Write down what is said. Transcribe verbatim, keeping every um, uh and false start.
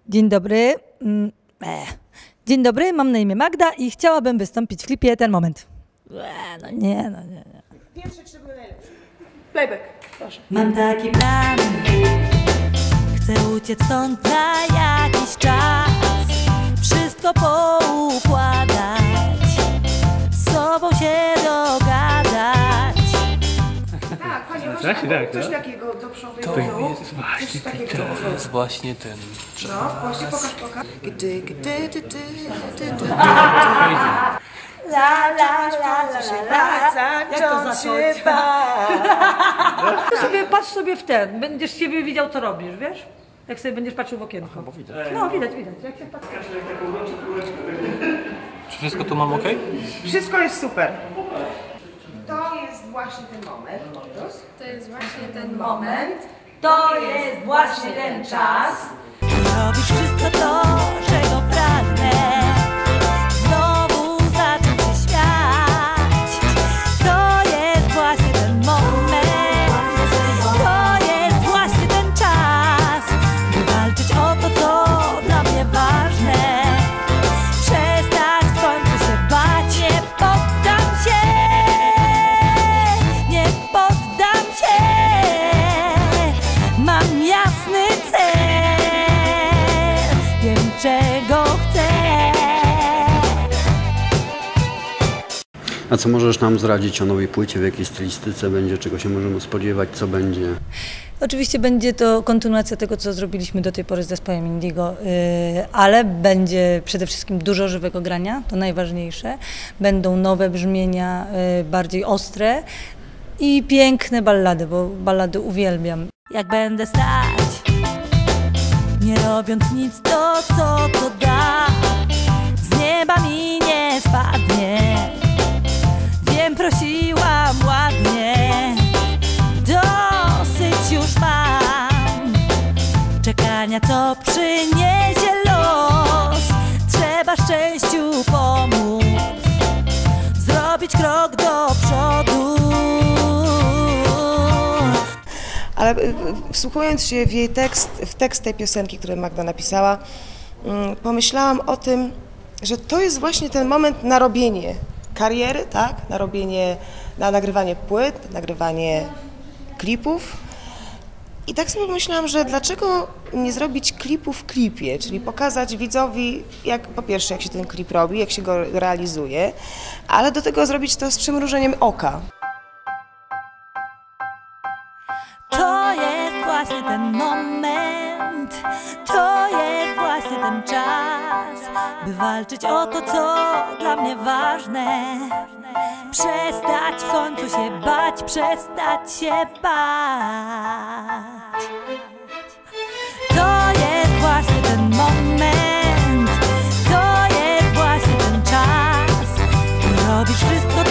Dzień dobry. Dzień dobry, mam na imię Magda i chciałabym wystąpić w klipie Ten Moment. No nie, no nie, nie. Pierwsze trzy były najlepsze. Playback, proszę. Mam taki plan, chcę uciec stąd na jakiś czas, wszystko poukładać, z sobą się dogadać. Tak, chodzi o Tak, tak, coś tak. takiego do przodu i To do tyłu. jest właśnie, Coś takiego. to jest właśnie ten czas. No, właśnie pokaż, pokaż. Gdy, gdy, gdy, gdy, gdy, La, la, la, la, la, la. Jak to zacząć? Sobie, patrz sobie w ten, będziesz siebie widział, co robisz, wiesz? Jak sobie będziesz patrzył w okienko. Bo widać. No, widać, widać. Jak się patrzy. Czy wszystko tu mam ok? Wszystko jest super. To jest właśnie ten moment. To jest właśnie ten moment. To jest właśnie ten czas. Robić wszystko to, czego pragnę. Znowu zacząć się śmiać. To jest właśnie ten moment. To jest właśnie ten czas, by walczyć o to, co dla mnie ważne. Przestać w końcu się bać. Nie poddam się. Nie poddam się. Mam jasny cel. Wiem, czego chcę. A co możesz nam zdradzić o nowej płycie, w jakiej stylistyce będzie, czego się możemy spodziewać, co będzie? Oczywiście będzie to kontynuacja tego, co zrobiliśmy do tej pory z zespołem Indigo, yy, ale będzie przede wszystkim dużo żywego grania, to najważniejsze. Będą nowe brzmienia, yy, bardziej ostre i piękne ballady, bo ballady uwielbiam. Jak będę stać, nie robiąc nic, to co to da, z nieba mi nie spadnie. Wiem, prosiłam ładnie, dosyć już mam czekania, co przyniesie los. Trzeba szczęściu pomóc, zrobić krok do przodu. Ale wsłuchując się w jej tekst, w tekst tej piosenki, którą Magda napisała, pomyślałam o tym, że to jest właśnie ten moment na robienie kariery, tak? Na robienie, na nagrywanie płyt, nagrywanie klipów. I tak sobie pomyślałam, że dlaczego nie zrobić klipu w klipie, czyli pokazać widzowi, jak po pierwsze, jak się ten klip robi, jak się go realizuje, ale do tego zrobić to z przymrużeniem oka. To jest właśnie ten moment, to jest właśnie ten czas, by walczyć o to, co dla mnie ważne. Przestać w końcu się bać, przestać się bać. To jest właśnie ten moment, to jest właśnie ten czas, by robić wszystko